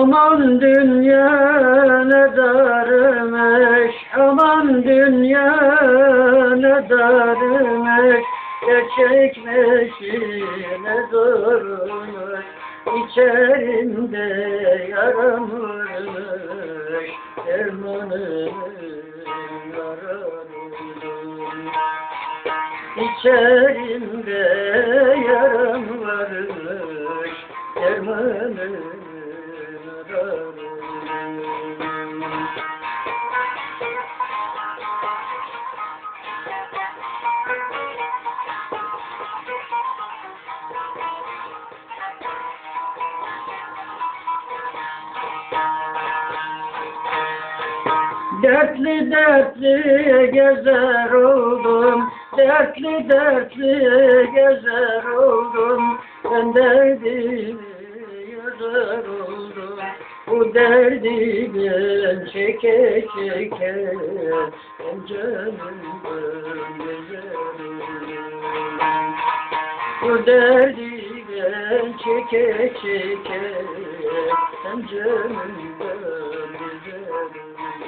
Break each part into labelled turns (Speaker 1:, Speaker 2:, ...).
Speaker 1: Aman dünya ne darmış, aman dünya ne darmış, çekmesi ne zormuş, içerimde yaram varmış, dermanım yaradım. İçerimde yaram varmış, dermanım yaradım. Dertli dertli gezer oldum, dertli dertli gezer oldum, ben derdimi yazar oldum. Bu derdi ben çeke çeke, ben canımdan gezer oldum. Bu derdi ben çeke çeke, ben canımdan gezer oldum.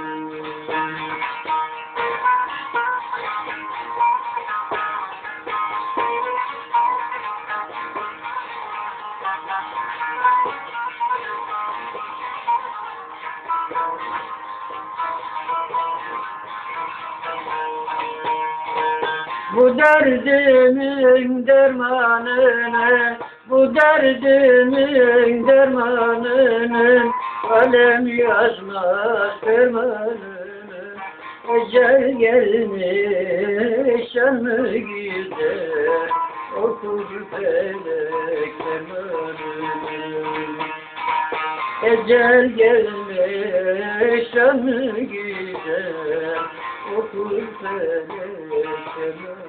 Speaker 1: Bu derdimin dermanını, bu derdimin dermanını, kalem yazmaz fermanını. Ecel gelmiş canı gider, okur felek fermanını. Ecel gelmiş canı gider, okur felek fermanını.